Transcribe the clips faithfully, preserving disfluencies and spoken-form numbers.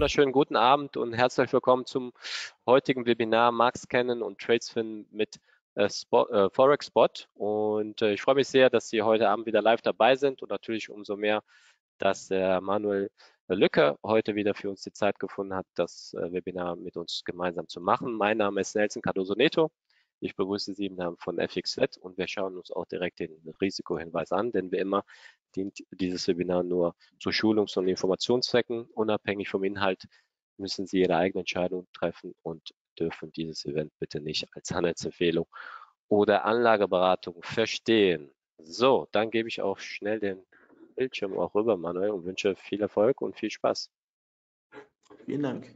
wunderschönen guten Abend und herzlich willkommen zum heutigen Webinar Markt scannen und Trades finden mit äh, Spot, äh, Forex Spot. Und äh, ich freue mich sehr, dass Sie heute Abend wieder live dabei sind und natürlich umso mehr, dass der Manuel Lücke heute wieder für uns die Zeit gefunden hat, das äh, Webinar mit uns gemeinsam zu machen. Mein Name ist Nelson Cardoso Neto. Ich begrüße Sie im Namen von F X Flat und wir schauen uns auch direkt den Risikohinweis an, denn wie immer dient dieses Webinar nur zu Schulungs- und Informationszwecken. Unabhängig vom Inhalt müssen Sie Ihre eigene Entscheidung treffen und dürfen dieses Event bitte nicht als Handelsempfehlung oder Anlageberatung verstehen. So, dann gebe ich auch schnell den Bildschirm auch rüber, Manuel, und wünsche viel Erfolg und viel Spaß. Vielen Dank.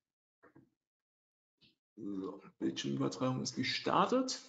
So, Bildschirmübertragung ist gestartet.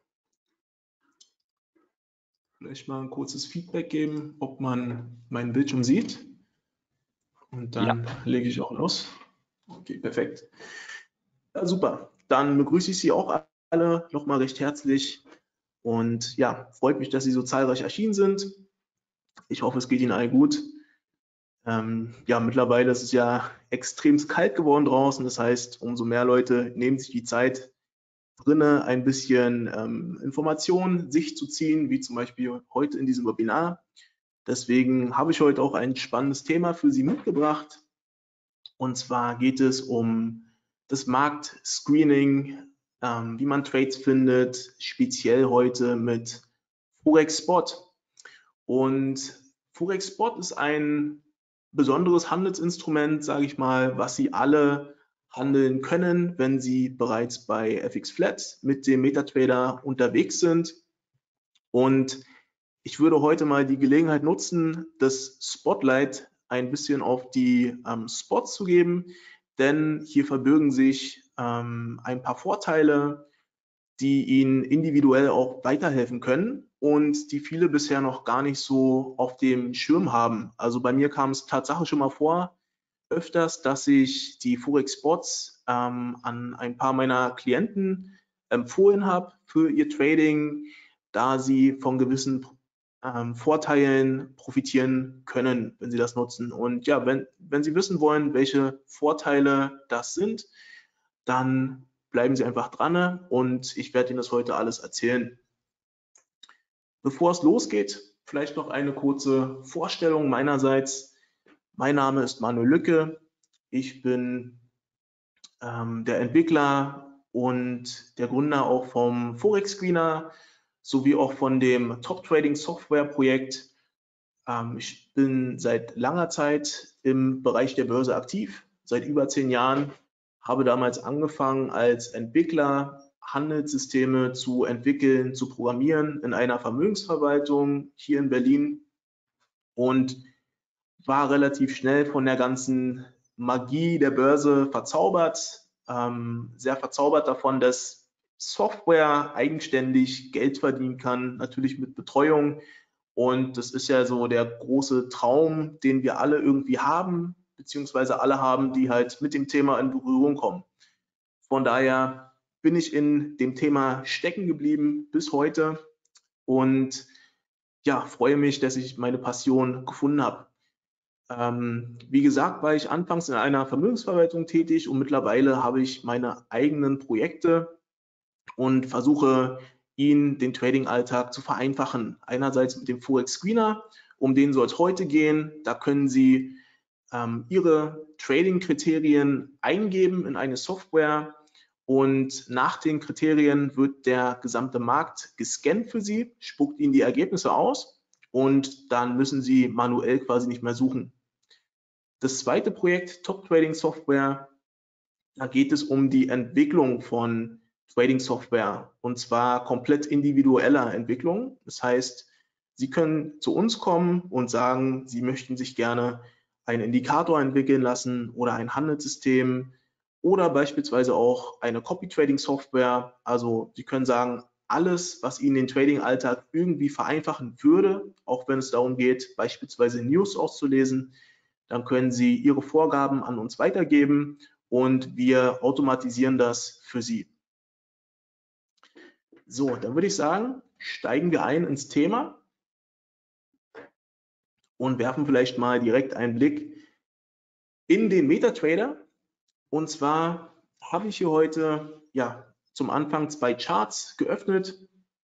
Vielleicht mal ein kurzes Feedback geben, ob man meinen Bildschirm sieht. Und dann ja. lege ich auch los. Okay, perfekt. Ja, super. Dann begrüße ich Sie auch alle nochmal recht herzlich. Und ja, freut mich, dass Sie so zahlreich erschienen sind. Ich hoffe, es geht Ihnen allen gut. Ähm, ja, mittlerweile ist es ja extrem kalt geworden draußen. Das heißt, umso mehr Leute nehmen sich die Zeit, drinnen ein bisschen ähm, Informationen sich zu ziehen, wie zum Beispiel heute in diesem Webinar. Deswegen habe ich heute auch ein spannendes Thema für Sie mitgebracht. Und zwar geht es um das Marktscreening, ähm, wie man Trades findet, speziell heute mit Forex Spot. Und Forex Spot ist ein besonderes Handelsinstrument, sage ich mal, was Sie alle handeln können, wenn Sie bereits bei F X Flat mit dem MetaTrader unterwegs sind. Und ich würde heute mal die Gelegenheit nutzen, das Spotlight ein bisschen auf die ähm, Spots zu geben, denn hier verbirgen sich ähm, ein paar Vorteile, die Ihnen individuell auch weiterhelfen können und die viele bisher noch gar nicht so auf dem Schirm haben. Also bei mir kam es Tatsache schon mal vor, öfters, dass ich die Forex Spots ähm, an ein paar meiner Klienten empfohlen habe für ihr Trading, da sie von gewissen ähm, Vorteilen profitieren können, wenn sie das nutzen. Und ja, wenn, wenn Sie wissen wollen, welche Vorteile das sind, dann bleiben Sie einfach dran und ich werde Ihnen das heute alles erzählen. Bevor es losgeht, vielleicht noch eine kurze Vorstellung meinerseits. Mein Name ist Manuel Lücke. Ich bin ähm, der Entwickler und der Gründer auch vom Forex Screener sowie auch von dem Top Trading Software Projekt. Ähm, ich bin seit langer Zeit im Bereich der Börse aktiv, seit über zehn Jahren. Habe damals angefangen als Entwickler Handelssysteme zu entwickeln, zu programmieren in einer Vermögensverwaltung hier in Berlin und war relativ schnell von der ganzen Magie der Börse verzaubert, ähm, sehr verzaubert davon, dass Software eigenständig Geld verdienen kann, natürlich mit Betreuung. Und das ist ja so der große Traum, den wir alle irgendwie haben, beziehungsweise alle haben, die halt mit dem Thema in Berührung kommen. Von daher bin ich in dem Thema stecken geblieben bis heute und ja, freue mich, dass ich meine Passion gefunden habe. Ähm, wie gesagt, war ich anfangs in einer Vermögensverwaltung tätig und mittlerweile habe ich meine eigenen Projekte und versuche, Ihnen den Trading-Alltag zu vereinfachen. Einerseits mit dem Forex Screener, um den soll es heute gehen. Da können Sie ähm, Ihre Trading-Kriterien eingeben in eine Software und nach den Kriterien wird der gesamte Markt gescannt für Sie, spuckt Ihnen die Ergebnisse aus und dann müssen Sie manuell quasi nicht mehr suchen. Das zweite Projekt, Top Trading Software, da geht es um die Entwicklung von Trading Software und zwar komplett individueller Entwicklung. Das heißt, Sie können zu uns kommen und sagen, Sie möchten sich gerne einen Indikator entwickeln lassen oder ein Handelssystem oder beispielsweise auch eine Copy Trading Software. Also Sie können sagen, alles, was Ihnen den Trading-Alltag irgendwie vereinfachen würde, auch wenn es darum geht, beispielsweise News auszulesen, dann können Sie Ihre Vorgaben an uns weitergeben und wir automatisieren das für Sie. So, dann würde ich sagen, steigen wir ein ins Thema und werfen vielleicht mal direkt einen Blick in den MetaTrader. Und zwar habe ich hier heute ja zum Anfang zwei Charts geöffnet,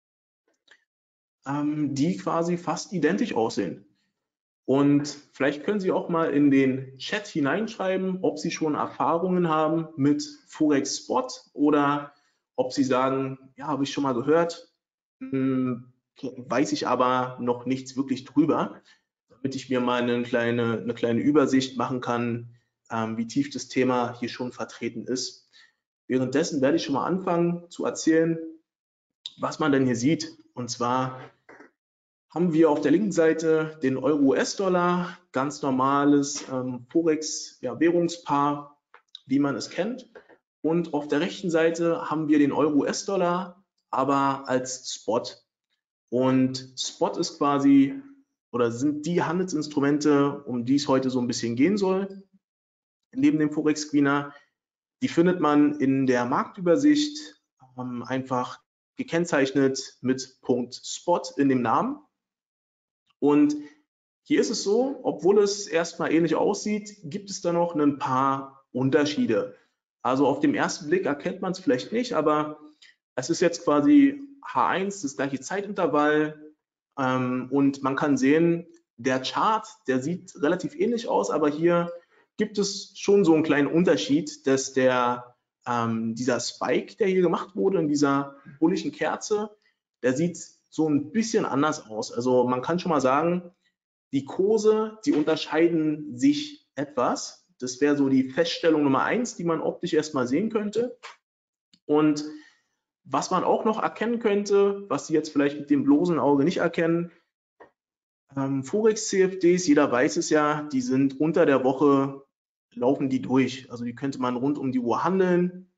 ähm, die quasi fast identisch aussehen. Und vielleicht können Sie auch mal in den Chat hineinschreiben, ob Sie schon Erfahrungen haben mit Forex Spot oder ob Sie sagen, ja, habe ich schon mal gehört, hm, weiß ich aber noch nichts wirklich drüber, damit ich mir mal eine kleine, eine kleine Übersicht machen kann, ähm, wie tief das Thema hier schon vertreten ist. Währenddessen werde ich schon mal anfangen zu erzählen, was man denn hier sieht. Und zwar haben wir auf der linken Seite den Euro-U S-Dollar, ganz normales ähm, Forex-Währungspaar, ja, wie man es kennt. Und auf der rechten Seite haben wir den Euro-U S-Dollar, aber als Spot. Und Spot ist quasi oder sind die Handelsinstrumente, um die es heute so ein bisschen gehen soll, neben dem Forex-Screener. Die findet man in der Marktübersicht ähm, einfach gekennzeichnet mit Punkt Spot in dem Namen. Und hier ist es so, obwohl es erstmal ähnlich aussieht, gibt es da noch ein paar Unterschiede. Also auf den ersten Blick erkennt man es vielleicht nicht, aber es ist jetzt quasi H eins, das gleiche Zeitintervall, ähm, und man kann sehen, der Chart, der sieht relativ ähnlich aus, aber hier gibt es schon so einen kleinen Unterschied, dass der, ähm, dieser Spike, der hier gemacht wurde in dieser bullischen Kerze, der sieht so ein bisschen anders aus. Also man kann schon mal sagen, die Kurse, die unterscheiden sich etwas. Das wäre so die Feststellung Nummer eins, die man optisch erstmal sehen könnte. Und was man auch noch erkennen könnte, was Sie jetzt vielleicht mit dem bloßen Auge nicht erkennen, ähm, Forex-C F Ds, jeder weiß es ja, die sind unter der Woche, laufen die durch. Also die könnte man rund um die Uhr handeln.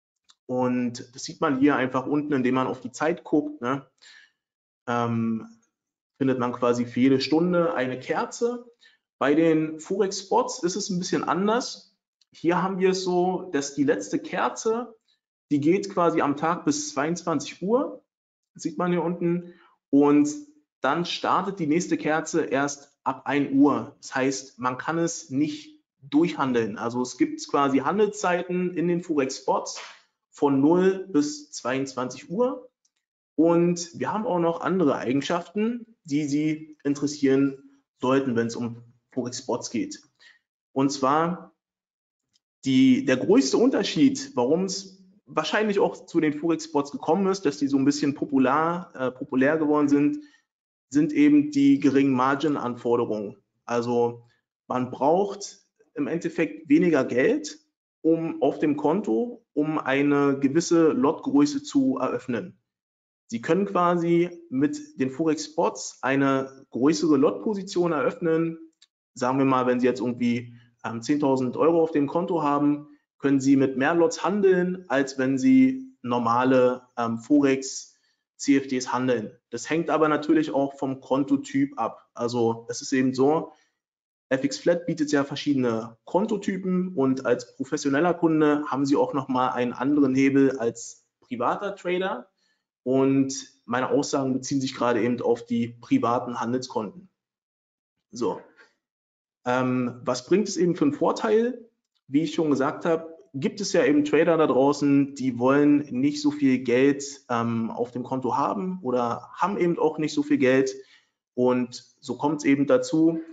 Und das sieht man hier einfach unten, indem man auf die Zeit guckt. Ne? Ähm, findet man quasi für jede Stunde eine Kerze. Bei den Forex-Spots ist es ein bisschen anders. Hier haben wir es so, dass die letzte Kerze, die geht quasi am Tag bis zweiundzwanzig Uhr, das sieht man hier unten, und dann startet die nächste Kerze erst ab ein Uhr. Das heißt, man kann es nicht durchhandeln. Also es gibt quasi Handelszeiten in den Forex-Spots von null bis zweiundzwanzig Uhr. Und wir haben auch noch andere Eigenschaften, die Sie interessieren sollten, wenn es um Forex-Spots geht. Und zwar die, der größte Unterschied, warum es wahrscheinlich auch zu den Forex-Spots gekommen ist, dass die so ein bisschen popular, äh, populär geworden sind, sind eben die geringen Margin-Anforderungen. Also man braucht im Endeffekt weniger Geld, um auf dem Konto, um eine gewisse Lotgröße zu eröffnen. Sie können quasi mit den Forex-Spots eine größere Lot-Position eröffnen. Sagen wir mal, wenn Sie jetzt irgendwie ähm, zehntausend Euro auf dem Konto haben, können Sie mit mehr Lots handeln, als wenn Sie normale ähm, Forex-C F Ds handeln. Das hängt aber natürlich auch vom Kontotyp ab. Also es ist eben so, F X Flat bietet ja verschiedene Kontotypen und als professioneller Kunde haben Sie auch nochmal einen anderen Hebel als privater Trader. Und meine Aussagen beziehen sich gerade eben auf die privaten Handelskonten. So, ähm, was bringt es eben für einen Vorteil? Wie ich schon gesagt habe, gibt es ja eben Trader da draußen, die wollen nicht so viel Geld ähm, auf dem Konto haben oder haben eben auch nicht so viel Geld. Und so kommt es eben dazu,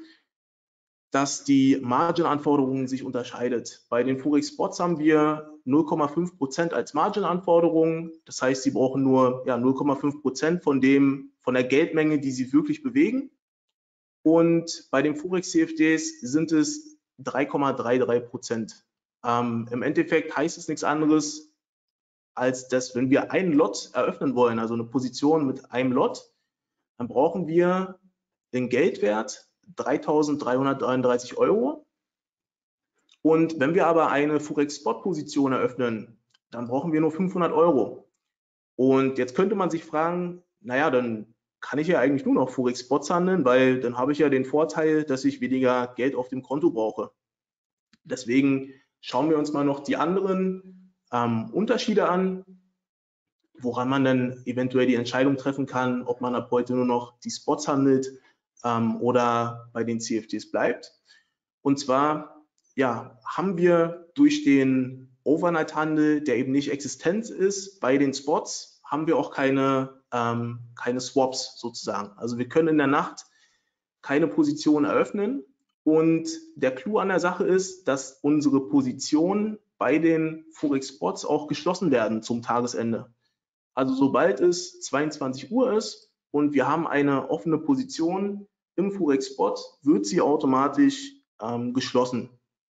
dass die Margin-Anforderungen sich unterscheidet. Bei den Forex-Spots haben wir null Komma fünf Prozent als Margin-Anforderungen. Das heißt, Sie brauchen nur ja, null Komma fünf Prozent von dem, von der Geldmenge, die Sie wirklich bewegen. Und bei den Forex-C F Ds sind es drei Komma dreiunddreißig Prozent. Ähm, Im Endeffekt heißt es nichts anderes, als dass, wenn wir einen Lot eröffnen wollen, also eine Position mit einem Lot, dann brauchen wir den Geldwert dreitausenddreihundertdreiunddreißig Euro. Und wenn wir aber eine Forex-Spot-Position eröffnen, dann brauchen wir nur fünfhundert Euro. Und jetzt könnte man sich fragen, naja, dann kann ich ja eigentlich nur noch Forex-Spots handeln, weil dann habe ich ja den Vorteil, dass ich weniger Geld auf dem Konto brauche. Deswegen schauen wir uns mal noch die anderen ähm, Unterschiede an, woran man dann eventuell die Entscheidung treffen kann, ob man ab heute nur noch die Spots handelt ähm, oder bei den C F Ds bleibt. Und zwar ja, haben wir durch den Overnight-Handel, der eben nicht existent ist, bei den Spots, haben wir auch keine, ähm, keine Swaps sozusagen. Also wir können in der Nacht keine Position eröffnen. Und der Clou an der Sache ist, dass unsere Positionen bei den Forex-Spots auch geschlossen werden zum Tagesende. Also sobald es zweiundzwanzig Uhr ist und wir haben eine offene Position im Forex-Spot, wird sie automatisch ähm, geschlossen.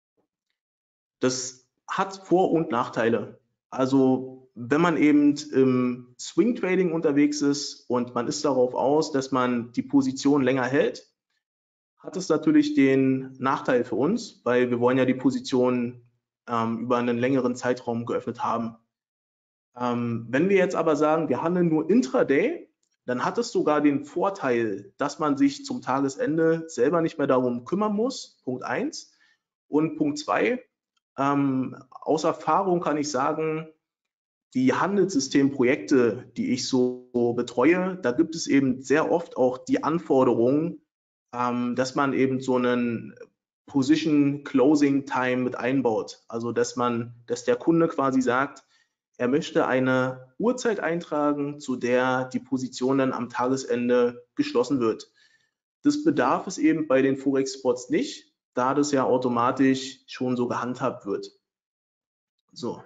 Das hat Vor- und Nachteile. Also wenn man eben im Swing Trading unterwegs ist und man ist darauf aus, dass man die Position länger hält, hat es natürlich den Nachteil für uns, weil wir wollen ja die Position ähm, über einen längeren Zeitraum geöffnet haben. Ähm, wenn wir jetzt aber sagen, wir handeln nur Intraday, dann hat es sogar den Vorteil, dass man sich zum Tagesende selber nicht mehr darum kümmern muss, Punkt eins. Und Punkt zwei, ähm, aus Erfahrung kann ich sagen, die Handelssystemprojekte, die ich so betreue, da gibt es eben sehr oft auch die Anforderung, ähm, dass man eben so einen Position Closing Time mit einbaut. Also dass man, dass der Kunde quasi sagt, er möchte eine Uhrzeit eintragen, zu der die Position dann am Tagesende geschlossen wird. Das bedarf es eben bei den Forex-Spots nicht, da das ja automatisch schon so gehandhabt wird. So.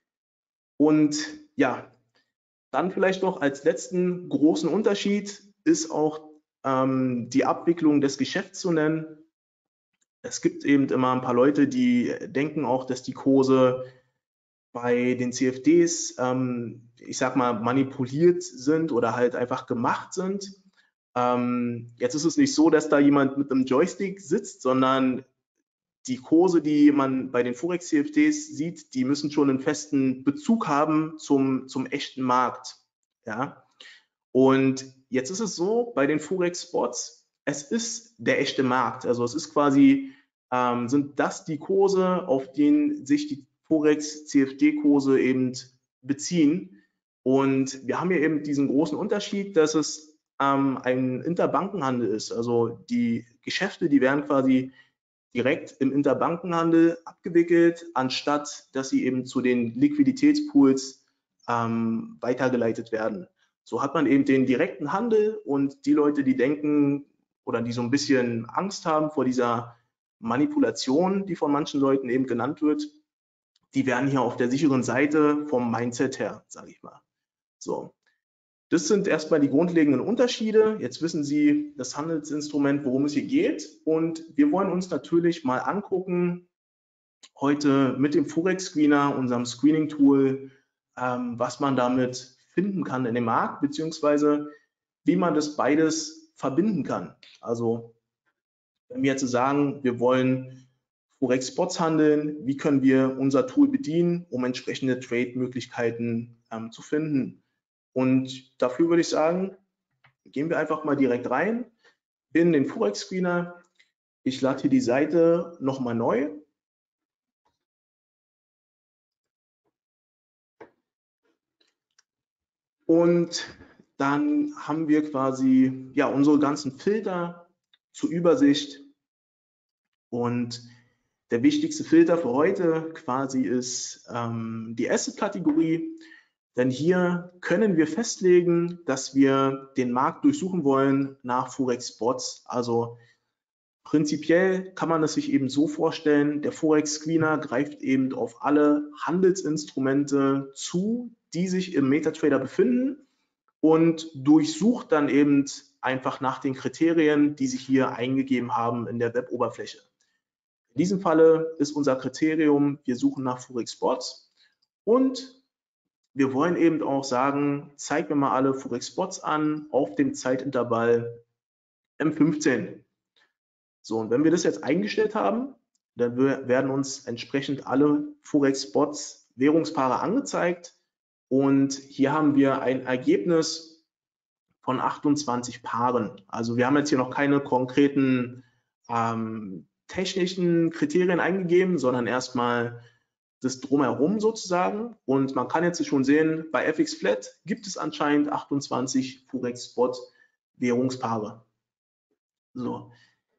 Und ja, dann vielleicht noch als letzten großen Unterschied ist auch ähm, die Abwicklung des Geschäfts zu nennen. Es gibt eben immer ein paar Leute, die denken auch, dass die Kurse bei den C F Ds, ähm, ich sag mal, manipuliert sind oder halt einfach gemacht sind. Ähm, jetzt ist es nicht so, dass da jemand mit einem Joystick sitzt, sondern die Kurse, die man bei den Forex-C F Ds sieht, die müssen schon einen festen Bezug haben zum, zum echten Markt. Ja? Und jetzt ist es so, bei den Forex-Spots, es ist der echte Markt. Also es ist quasi, ähm, sind das die Kurse, auf denen sich die Forex-C F D-Kurse eben beziehen. Und wir haben hier eben diesen großen Unterschied, dass es ähm, ein Interbankenhandel ist. Also die Geschäfte, die werden quasi direkt im Interbankenhandel abgewickelt, anstatt dass sie eben zu den Liquiditätspools ähm, weitergeleitet werden. So hat man eben den direkten Handel und die Leute, die denken oder die so ein bisschen Angst haben vor dieser Manipulation, die von manchen Leuten eben genannt wird, die werden hier auf der sicheren Seite vom Mindset her, sage ich mal. So. Das sind erstmal die grundlegenden Unterschiede. Jetzt wissen Sie das Handelsinstrument, worum es hier geht. Und wir wollen uns natürlich mal angucken, heute mit dem Forex Screener, unserem Screening-Tool, ähm, was man damit finden kann in dem Markt, beziehungsweise wie man das beides verbinden kann. Also wenn wir jetzt sagen, wir wollen Forex-Spots handeln, wie können wir unser Tool bedienen, um entsprechende Trade-Möglichkeiten ähm, zu finden. Und dafür würde ich sagen, gehen wir einfach mal direkt rein in den Forex Screener. Ich lade hier die Seite nochmal neu. Und dann haben wir quasi ja unsere ganzen Filter zur Übersicht. Und der wichtigste Filter für heute quasi ist ähm, die Asset-Kategorie. Denn hier können wir festlegen, dass wir den Markt durchsuchen wollen nach Forex-Spots. Also prinzipiell kann man es sich eben so vorstellen, der Forex-Screener greift eben auf alle Handelsinstrumente zu, die sich im MetaTrader befinden und durchsucht dann eben einfach nach den Kriterien, die sich hier eingegeben haben in der Web-Oberfläche. In diesem Falle ist unser Kriterium, wir suchen nach Forex-Spots und wir wollen eben auch sagen, zeig mir mal alle Forex-Spots an auf dem Zeitintervall M fünfzehn. So, und wenn wir das jetzt eingestellt haben, dann werden uns entsprechend alle Forex-Spots Währungspaare angezeigt. Und hier haben wir ein Ergebnis von achtundzwanzig Paaren. Also wir haben jetzt hier noch keine konkreten ähm, technischen Kriterien eingegeben, sondern erstmal das Drumherum sozusagen. Und man kann jetzt schon sehen, bei F X Flat gibt es anscheinend achtundzwanzig Forex-Spot Währungspaare. So.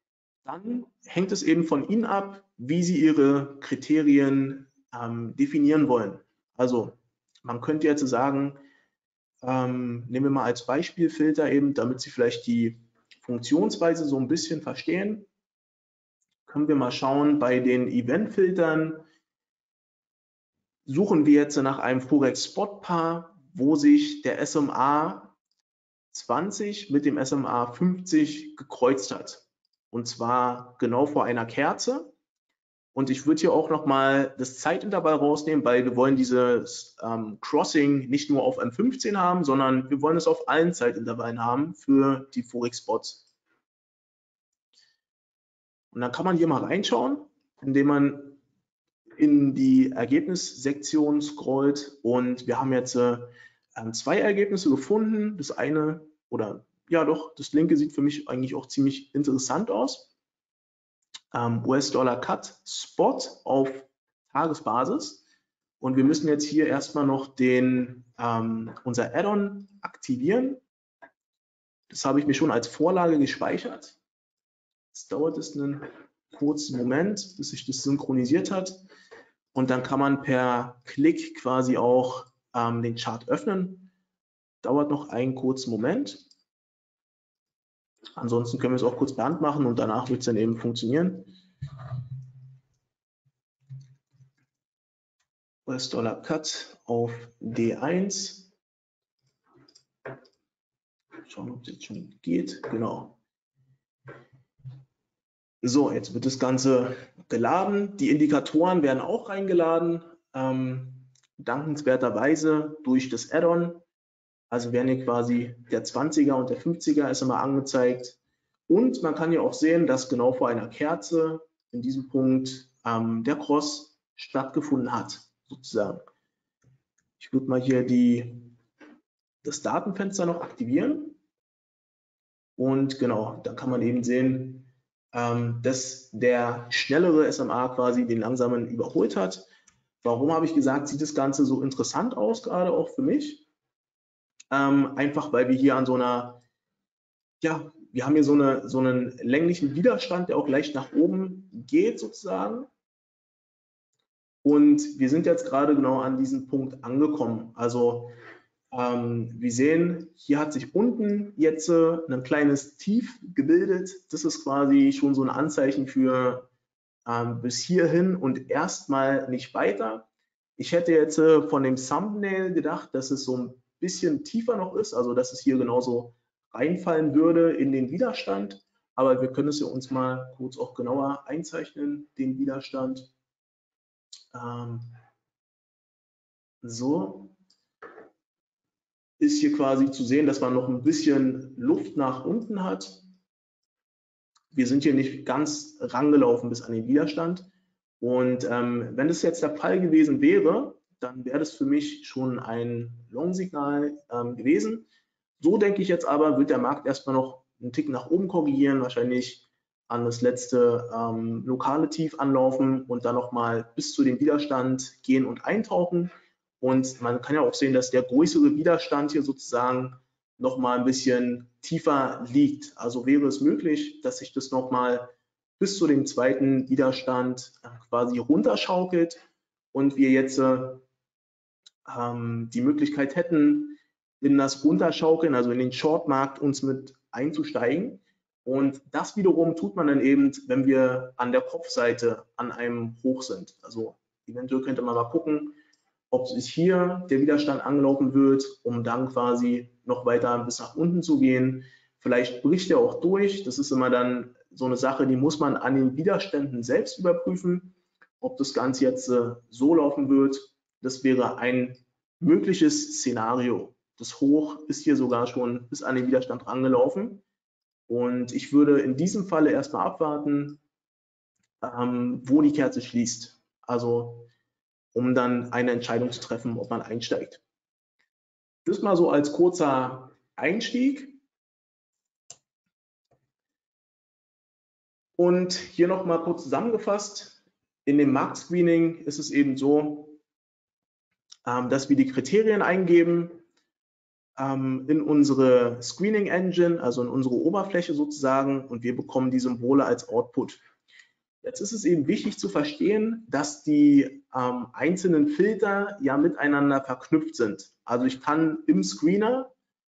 Dann hängt es eben von Ihnen ab, wie Sie Ihre Kriterien ähm, definieren wollen. Also man könnte jetzt sagen, ähm, nehmen wir mal als Beispielfilter eben, damit Sie vielleicht die Funktionsweise so ein bisschen verstehen, können wir mal schauen, bei den Eventfiltern suchen wir jetzt nach einem Forex-Spot-Paar, wo sich der S M A zwanzig mit dem S M A fünfzig gekreuzt hat. Und zwar genau vor einer Kerze. Und ich würde hier auch nochmal das Zeitintervall rausnehmen, weil wir wollen dieses ähm, Crossing nicht nur auf M fünfzehn haben, sondern wir wollen es auf allen Zeitintervallen haben für die Forex-Spots. Und dann kann man hier mal reinschauen, indem man in die Ergebnissektion scrollt, und wir haben jetzt äh, zwei Ergebnisse gefunden. Das eine, oder ja doch, das linke sieht für mich eigentlich auch ziemlich interessant aus. Ähm, U S-Dollar Cut Spot auf Tagesbasis, und wir müssen jetzt hier erstmal noch den, ähm, unser Add-on aktivieren. Das habe ich mir schon als Vorlage gespeichert. Jetzt dauert es einen kurzen Moment, bis sich das synchronisiert hat. Und dann kann man per Klick quasi auch ähm, den Chart öffnen. Dauert noch einen kurzen Moment. Ansonsten können wir es auch kurz per Hand machen und danach wird es dann eben funktionieren. U S-Dollar Cut auf D eins. Schauen, ob es jetzt schon geht. Genau. So, jetzt wird das Ganze geladen. Die Indikatoren werden auch reingeladen. Ähm, dankenswerterweise durch das Add-on. Also werden hier quasi der zwanziger und der fünfziger ist immer angezeigt. Und man kann hier auch sehen, dass genau vor einer Kerze in diesem Punkt ähm, der Cross stattgefunden hat, sozusagen. Ich würde mal hier die, das Datenfenster noch aktivieren. Und genau, dann kann man eben sehen, ähm, dass der schnellere S M A quasi den langsamen überholt hat. Warum habe ich gesagt, sieht das Ganze so interessant aus, gerade auch für mich? Ähm, einfach weil wir hier an so einer, ja, wir haben hier so, eine, so einen länglichen Widerstand, der auch leicht nach oben geht sozusagen. Und wir sind jetzt gerade genau an diesem Punkt angekommen. Also ähm, wir sehen, hier hat sich unten jetzt äh, ein kleines Tief gebildet. Das ist quasi schon so ein Anzeichen für ähm, bis hierhin und erstmal nicht weiter. Ich hätte jetzt äh, von dem Thumbnail gedacht, dass es so ein bisschen tiefer noch ist, also dass es hier genauso reinfallen würde in den Widerstand. Aber wir können es ja uns mal kurz auch genauer einzeichnen, den Widerstand. Ähm, so ist hier quasi zu sehen, dass man noch ein bisschen Luft nach unten hat. Wir sind hier nicht ganz rangelaufen bis an den Widerstand. Und ähm, wenn das jetzt der Fall gewesen wäre, dann wäre das für mich schon ein Long-Signal ähm, gewesen. So denke ich jetzt aber, wird der Markt erstmal noch einen Tick nach oben korrigieren, wahrscheinlich an das letzte ähm, lokale Tief anlaufen und dann nochmal bis zu dem Widerstand gehen und eintauchen. Und man kann ja auch sehen, dass der größere Widerstand hier sozusagen nochmal ein bisschen tiefer liegt. Also wäre es möglich, dass sich das nochmal bis zu dem zweiten Widerstand äh, quasi runterschaukelt und wir jetzt äh, ähm, die Möglichkeit hätten, in das Runterschaukeln, also in den Shortmarkt uns mit einzusteigen. Und das wiederum tut man dann eben, wenn wir an der Kopfseite an einem Hoch sind. Also eventuell könnte man mal gucken, ob sich hier der Widerstand angelaufen wird, um dann quasi noch weiter bis nach unten zu gehen. Vielleicht bricht er auch durch. Das ist immer dann so eine Sache, die muss man an den Widerständen selbst überprüfen, ob das Ganze jetzt äh, so laufen wird. Das wäre ein mögliches Szenario. Das Hoch ist hier sogar schon bis an den Widerstand rangelaufen. Und ich würde in diesem Falle erstmal abwarten, ähm, wo die Kerze schließt. Also um dann eine Entscheidung zu treffen, ob man einsteigt. Das mal so als kurzer Einstieg. Und hier noch mal kurz zusammengefasst. In dem Marktscreening ist es eben so, dass wir die Kriterien eingeben. ähm, in unsere Screening Engine, also in unsere Oberfläche sozusagen, und wir bekommen die Symbole als Output. Jetzt ist es eben wichtig zu verstehen, dass die ähm, einzelnen Filter ja miteinander verknüpft sind. Also ich kann im Screener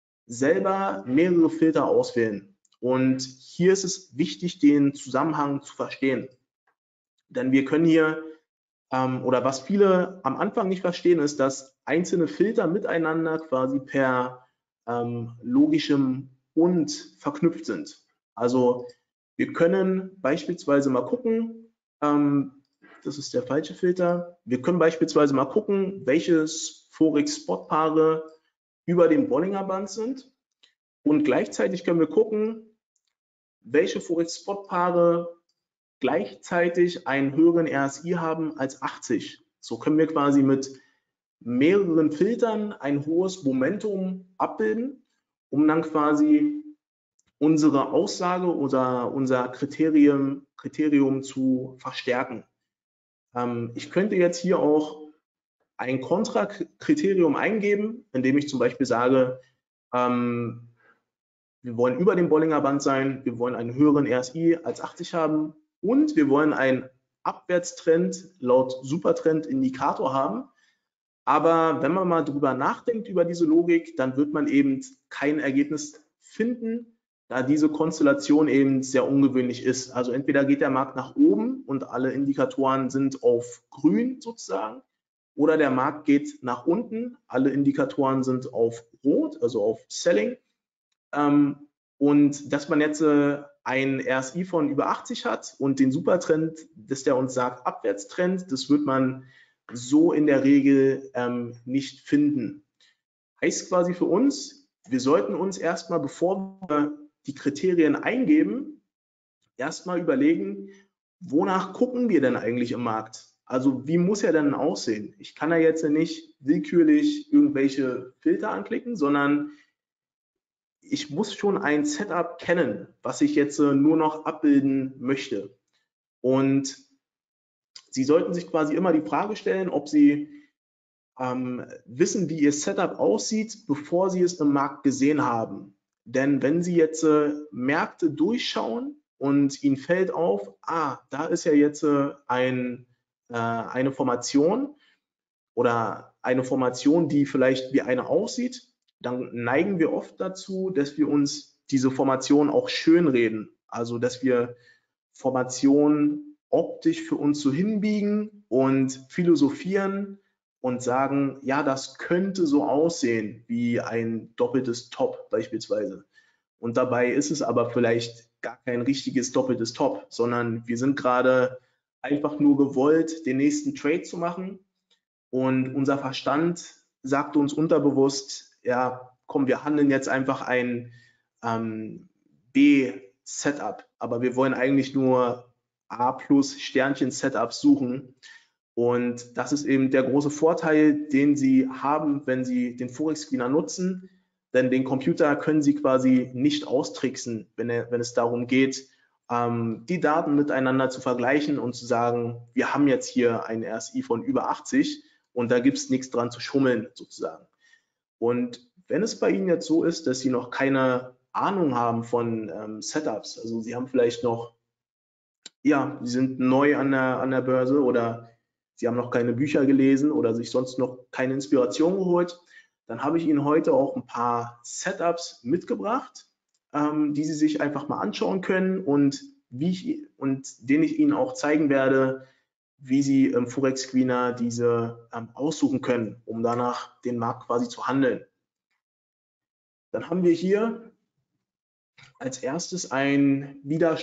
selber mehrere Filter auswählen. Und hier ist es wichtig, den Zusammenhang zu verstehen. Denn wir können hier, ähm, oder was viele am Anfang nicht verstehen, ist, dass einzelne Filter miteinander quasi per ähm, logischem und verknüpft sind. Also wir können beispielsweise mal gucken, ähm, das ist der falsche Filter, wir können beispielsweise mal gucken, welche Forex-Spot-Paare über dem Bollinger Band sind, und gleichzeitig können wir gucken, welche Forex-Spot-Paare gleichzeitig einen höheren R S I haben als achtzig. So können wir quasi mit mehreren Filtern ein hohes Momentum abbilden, um dann quasi unsere Aussage oder unser Kriterium, Kriterium zu verstärken. Ähm, ich könnte jetzt hier auch ein Kontrakriterium eingeben, indem ich zum Beispiel sage, ähm, wir wollen über dem Bollinger Band sein, wir wollen einen höheren R S I als achtzig haben und wir wollen einen Abwärtstrend laut Supertrend-Indikator haben. Aber wenn man mal drüber nachdenkt über diese Logik, dann wird man eben kein Ergebnis finden, da diese Konstellation eben sehr ungewöhnlich ist. Also entweder geht der Markt nach oben und alle Indikatoren sind auf grün sozusagen, oder der Markt geht nach unten, alle Indikatoren sind auf rot, also auf Selling. Ähm, und dass man jetzt äh, ein R S I von über achtzig hat und den Supertrend, dass der uns sagt Abwärtstrend, das wird man so in der Regel ähm, nicht finden. Heißt quasi für uns, wir sollten uns erstmal, bevor wir die Kriterien eingeben, erstmal überlegen, wonach gucken wir denn eigentlich im Markt? Also wie muss er denn aussehen? Ich kann ja jetzt nicht willkürlich irgendwelche Filter anklicken, sondern ich muss schon ein Setup kennen, was ich jetzt nur noch abbilden möchte. Und Sie sollten sich quasi immer die Frage stellen, ob Sie ähm, wissen, wie Ihr Setup aussieht, bevor Sie es im Markt gesehen haben. Denn wenn Sie jetzt äh, Märkte durchschauen und Ihnen fällt auf, ah, da ist ja jetzt äh, ein, äh, eine Formation oder eine Formation, die vielleicht wie eine aussieht, dann neigen wir oft dazu, dass wir uns diese Formation auch schönreden. Also, dass wir Formationen optisch für uns so hinbiegen und philosophieren und sagen, ja, das könnte so aussehen wie ein doppeltes Top beispielsweise. Und dabei ist es aber vielleicht gar kein richtiges doppeltes Top, sondern wir sind gerade einfach nur gewollt, den nächsten Trade zu machen. Und unser Verstand sagt uns unterbewusst, ja, komm, wir handeln jetzt einfach ein ähm, B-Setup, aber wir wollen eigentlich nur A plus Sternchen-Setups suchen. Und das ist eben der große Vorteil, den Sie haben, wenn Sie den Forex-Screener nutzen, denn den Computer können Sie quasi nicht austricksen, wenn, er, wenn es darum geht, ähm, die Daten miteinander zu vergleichen und zu sagen, wir haben jetzt hier ein R S I von über achtzig und da gibt es nichts dran zu schummeln sozusagen. Und wenn es bei Ihnen jetzt so ist, dass Sie noch keine Ahnung haben von ähm, Setups, also Sie haben vielleicht noch, ja, Sie sind neu an der, an der Börse oder Sie haben noch keine Bücher gelesen oder sich sonst noch keine Inspiration geholt, dann habe ich Ihnen heute auch ein paar Setups mitgebracht, ähm, die Sie sich einfach mal anschauen können und, wie ich, und denen ich Ihnen auch zeigen werde, wie Sie im Forex Screener diese ähm, aussuchen können, um danach den Markt quasi zu handeln. Dann haben wir hier als erstes ein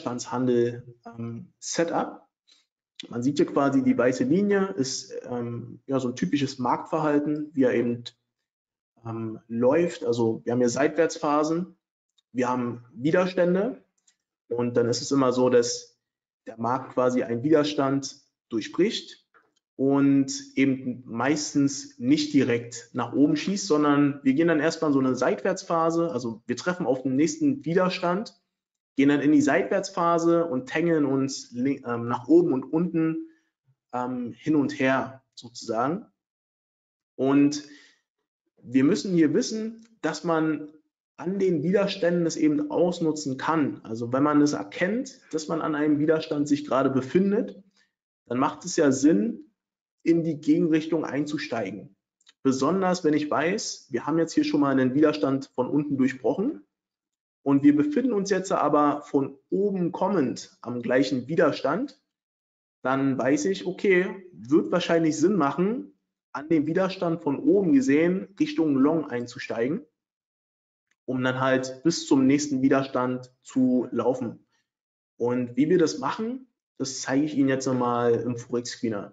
Widerstandshandel-Setup. Ähm, Man sieht hier quasi die weiße Linie, ist ähm, ja, so ein typisches Marktverhalten, wie er eben ähm, läuft. Also wir haben hier Seitwärtsphasen, wir haben Widerstände und dann ist es immer so, dass der Markt quasi einen Widerstand durchbricht und eben meistens nicht direkt nach oben schießt, sondern wir gehen dann erstmal in so eine Seitwärtsphase, also wir treffen auf den nächsten Widerstand, gehen dann in die Seitwärtsphase und tängeln uns ähm, nach oben und unten ähm, hin und her sozusagen. Und wir müssen hier wissen, dass man an den Widerständen es eben ausnutzen kann. Also wenn man es erkennt, dass man an einem Widerstand sich gerade befindet, dann macht es ja Sinn, in die Gegenrichtung einzusteigen. Besonders wenn ich weiß, wir haben jetzt hier schon mal einen Widerstand von unten durchbrochen und wir befinden uns jetzt aber von oben kommend am gleichen Widerstand, dann weiß ich, okay, wird wahrscheinlich Sinn machen, an dem Widerstand von oben gesehen Richtung Long einzusteigen, um dann halt bis zum nächsten Widerstand zu laufen. Und wie wir das machen, das zeige ich Ihnen jetzt nochmal im Forex Screener.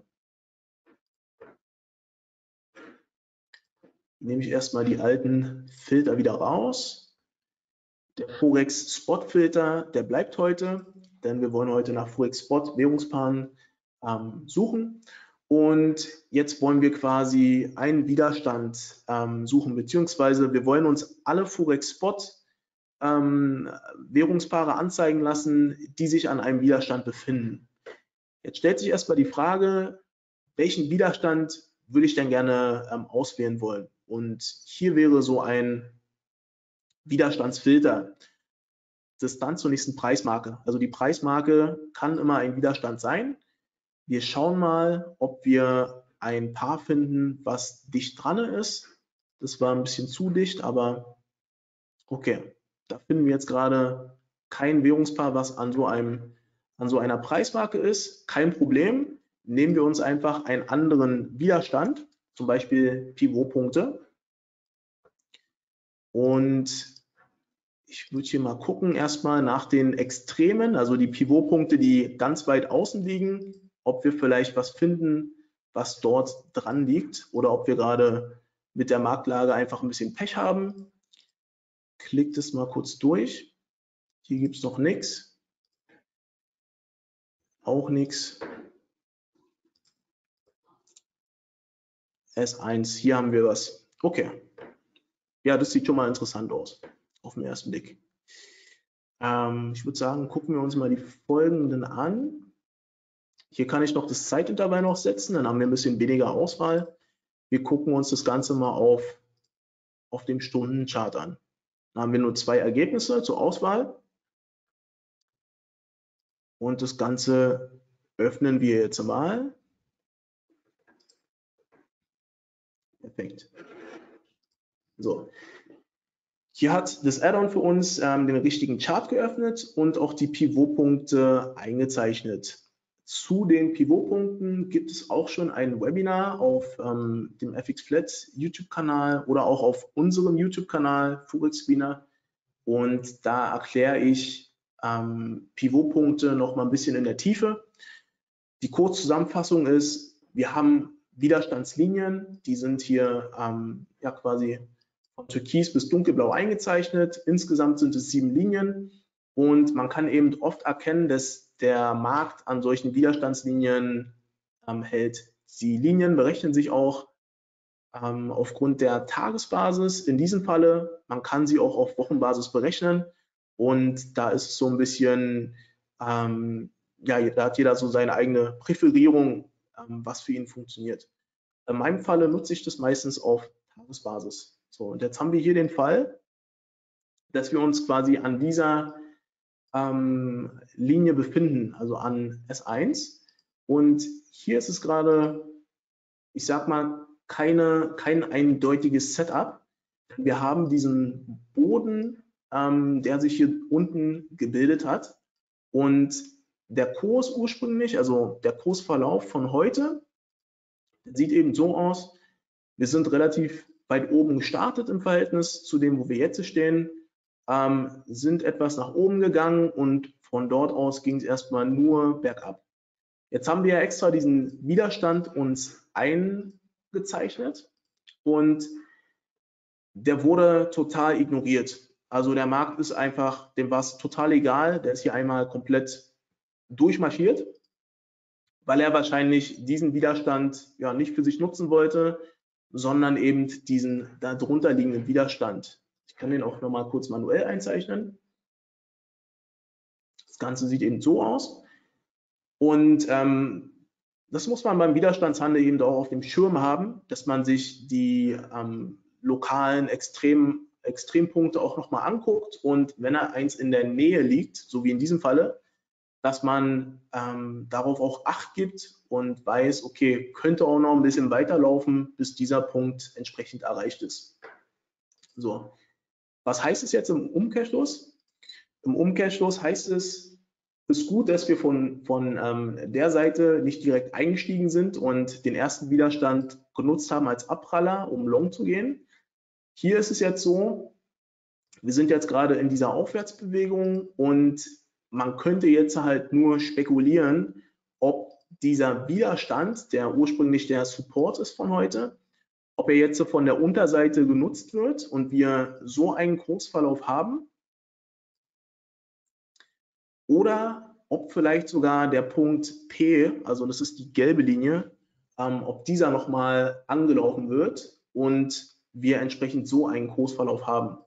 Nehme ich erstmal die alten Filter wieder raus. Der Forex Spot Filter, der bleibt heute, denn wir wollen heute nach Forex Spot Währungspaaren ähm, suchen. Und jetzt wollen wir quasi einen Widerstand ähm, suchen, beziehungsweise wir wollen uns alle Forex Spot ähm, Währungspaare anzeigen lassen, die sich an einem Widerstand befinden. Jetzt stellt sich erstmal die Frage, welchen Widerstand würde ich denn gerne ähm, auswählen wollen? Und hier wäre so ein Widerstandsfilter, Distanz zur nächsten Preismarke. Also die Preismarke kann immer ein Widerstand sein. Wir schauen mal, ob wir ein Paar finden, was dicht dran ist. Das war ein bisschen zu dicht, aber okay. Da finden wir jetzt gerade kein Währungspaar, was an so, einem, an so einer Preismarke ist. Kein Problem. Nehmen wir uns einfach einen anderen Widerstand, zum Beispiel Pivotpunkte. Und ich würde hier mal gucken, erstmal nach den Extremen, also die Pivotpunkte, die ganz weit außen liegen, ob wir vielleicht was finden, was dort dran liegt oder ob wir gerade mit der Marktlage einfach ein bisschen Pech haben. Klickt es mal kurz durch. Hier gibt es noch nichts. Auch nichts. S eins, hier haben wir was. Okay. Ja, das sieht schon mal interessant aus, auf den ersten Blick. Ähm, ich würde sagen, gucken wir uns mal die folgenden an. Hier kann ich noch das Zeitintervall noch setzen, dann haben wir ein bisschen weniger Auswahl. Wir gucken uns das Ganze mal auf, auf dem Stundenchart an. Da haben wir nur zwei Ergebnisse zur Auswahl. Und das Ganze öffnen wir jetzt mal. Perfekt. So. Hier hat das Add-on für uns ähm, den richtigen Chart geöffnet und auch die Pivotpunkte eingezeichnet. Zu den Pivotpunkten gibt es auch schon ein Webinar auf ähm, dem F X Flat YouTube-Kanal oder auch auf unserem YouTube-Kanal Forex Screener. Und da erkläre ich ähm, Pivotpunkte noch mal ein bisschen in der Tiefe. Die Kurzzusammenfassung ist, wir haben Widerstandslinien, die sind hier ähm, ja quasi von Türkis bis Dunkelblau eingezeichnet. Insgesamt sind es sieben Linien und man kann eben oft erkennen, dass der Markt an solchen Widerstandslinien ähm, hält. Die Linien berechnen sich auch ähm, aufgrund der Tagesbasis. In diesem Falle, man kann sie auch auf Wochenbasis berechnen und da ist es so ein bisschen, ähm, ja, da hat jeder so seine eigene Präferierung, ähm, was für ihn funktioniert. In meinem Falle nutze ich das meistens auf Tagesbasis. So, und jetzt haben wir hier den Fall, dass wir uns quasi an dieser ähm, Linie befinden, also an S eins. Und hier ist es gerade, ich sag mal, keine, kein eindeutiges Setup. Wir haben diesen Boden, ähm, der sich hier unten gebildet hat. Und der Kurs ursprünglich, also der Kursverlauf von heute, sieht eben so aus, wir sind relativ weit oben gestartet im Verhältnis zu dem, wo wir jetzt stehen, ähm, sind etwas nach oben gegangen und von dort aus ging es erstmal nur bergab. Jetzt haben wir ja extra diesen Widerstand uns eingezeichnet und der wurde total ignoriert. Also der Markt ist einfach, dem war es total egal, der ist hier einmal komplett durchmarschiert, weil er wahrscheinlich diesen Widerstand ja nicht für sich nutzen wollte, sondern eben diesen darunter liegenden Widerstand. Ich kann den auch noch mal kurz manuell einzeichnen. Das Ganze sieht eben so aus. Und ähm, das muss man beim Widerstandshandel eben auch auf dem Schirm haben, dass man sich die ähm, lokalen Extrem, Extrempunkte auch nochmal anguckt und wenn er eins in der Nähe liegt, so wie in diesem Falle, dass man ähm, darauf auch Acht gibt und weiß, okay, könnte auch noch ein bisschen weiterlaufen, bis dieser Punkt entsprechend erreicht ist. So, was heißt es jetzt im Umkehrschluss? Im Umkehrschluss heißt es, es ist gut, dass wir von, von ähm, der Seite nicht direkt eingestiegen sind und den ersten Widerstand genutzt haben als Abpraller, um long zu gehen. Hier ist es jetzt so, wir sind jetzt gerade in dieser Aufwärtsbewegung und man könnte jetzt halt nur spekulieren, ob dieser Widerstand, der ursprünglich der Support ist von heute, ob er jetzt von der Unterseite genutzt wird und wir so einen Kursverlauf haben oder ob vielleicht sogar der Punkt P, also das ist die gelbe Linie, ähm, ob dieser nochmal angelaufen wird und wir entsprechend so einen Kursverlauf haben.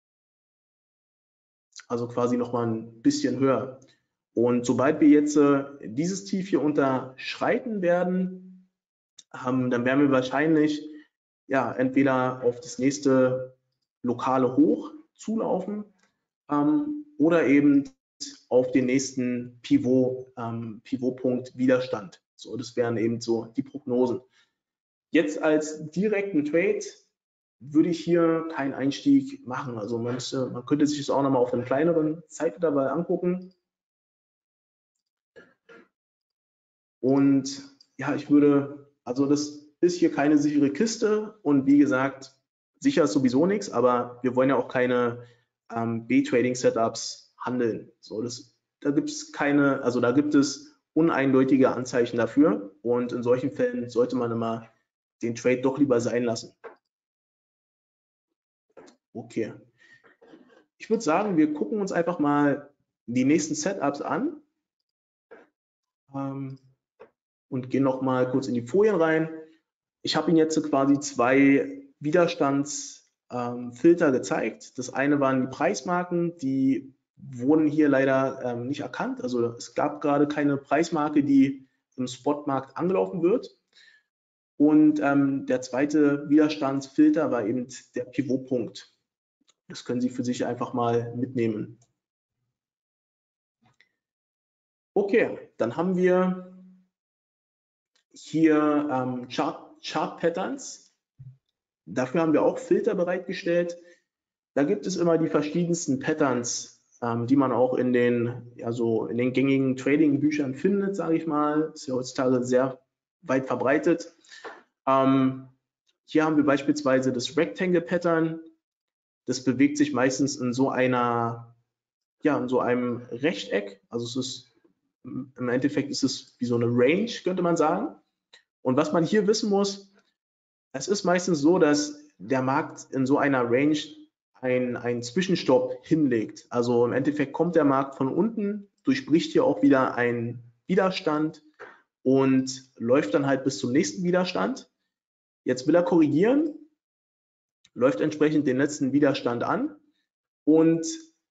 Also quasi nochmal ein bisschen höher. Und sobald wir jetzt äh, dieses Tief hier unterschreiten werden, ähm, dann werden wir wahrscheinlich ja entweder auf das nächste lokale Hoch zulaufen ähm, oder eben auf den nächsten Pivot, ähm, Pivotpunkt Widerstand. So, das wären eben so die Prognosen. Jetzt als direkten Trade würde ich hier keinen Einstieg machen. Also man, müsste, man könnte sich das auch nochmal auf einem kleineren Zeitintervall angucken. Und ja, ich würde, also das ist hier keine sichere Kiste und wie gesagt, sicher ist sowieso nichts, aber wir wollen ja auch keine ähm, B-Trading-Setups handeln. So, das, da gibt es keine, also da gibt es uneindeutige Anzeichen dafür und in solchen Fällen sollte man immer den Trade doch lieber sein lassen. Okay. Ich würde sagen, wir gucken uns einfach mal die nächsten Setups an ähm, und gehen noch mal kurz in die Folien rein. Ich habe Ihnen jetzt quasi zwei Widerstandsfilter ähm, gezeigt. Das eine waren die Preismarken, die wurden hier leider ähm, nicht erkannt. Also es gab gerade keine Preismarke, die im Spotmarkt angelaufen wird. Und ähm, der zweite Widerstandsfilter war eben der Pivotpunkt. Das können Sie für sich einfach mal mitnehmen. Okay, dann haben wir hier ähm, Chart, Chart Patterns. Dafür haben wir auch Filter bereitgestellt. Da gibt es immer die verschiedensten Patterns, ähm, die man auch in den, ja, so in den gängigen Trading-Büchern findet, sage ich mal. Ist ja heutzutage sehr weit verbreitet. Ähm, hier haben wir beispielsweise das Rectangle Pattern. Das bewegt sich meistens in so einer, ja, in so einem Rechteck. Also es ist im Endeffekt ist es wie so eine Range, könnte man sagen. Und was man hier wissen muss, es ist meistens so, dass der Markt in so einer Range einen, einen Zwischenstopp hinlegt. Also im Endeffekt kommt der Markt von unten, durchbricht hier auch wieder einen Widerstand und läuft dann halt bis zum nächsten Widerstand. Jetzt will er korrigieren, läuft entsprechend den letzten Widerstand an und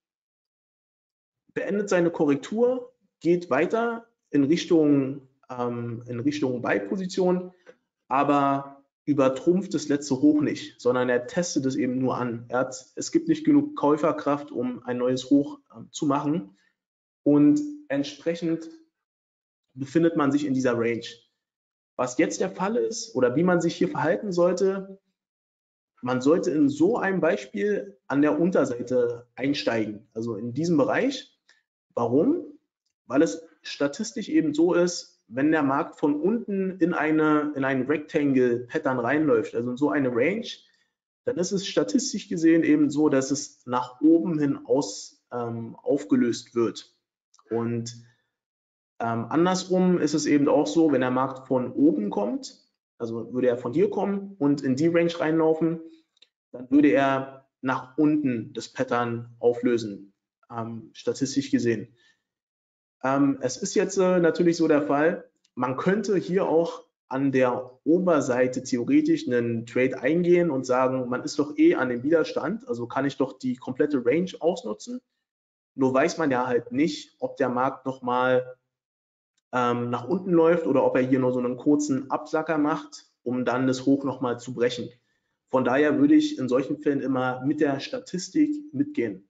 beendet seine Korrektur, geht weiter in Richtung, ähm, in Richtung Buy-Position, aber übertrumpft das letzte Hoch nicht, sondern er testet es eben nur an. Er hat, es gibt nicht genug Käuferkraft, um ein neues Hoch ähm, zu machen und entsprechend befindet man sich in dieser Range. Was jetzt der Fall ist oder wie man sich hier verhalten sollte, man sollte in so einem Beispiel an der Unterseite einsteigen, also in diesem Bereich. Warum? Weil es statistisch eben so ist, wenn der Markt von unten in eine in ein Rectangle-Pattern reinläuft, also in so eine Range, dann ist es statistisch gesehen eben so, dass es nach oben hin aus, ähm, aufgelöst wird. Und ähm, andersrum ist es eben auch so, wenn der Markt von oben kommt, also würde er von hier kommen und in die Range reinlaufen, dann würde er nach unten das Pattern auflösen, ähm, statistisch gesehen. Ähm, es ist jetzt äh, natürlich so der Fall, man könnte hier auch an der Oberseite theoretisch einen Trade eingehen und sagen, man ist doch eh an dem Widerstand, also kann ich doch die komplette Range ausnutzen. Nur weiß man ja halt nicht, ob der Markt nochmal ähm, nach unten läuft oder ob er hier nur so einen kurzen Absacker macht, um dann das Hoch nochmal zu brechen. Von daher würde ich in solchen Fällen immer mit der Statistik mitgehen.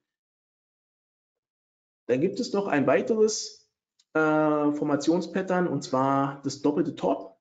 Dann gibt es noch ein weiteres äh, Formationspattern, und zwar das doppelte Top.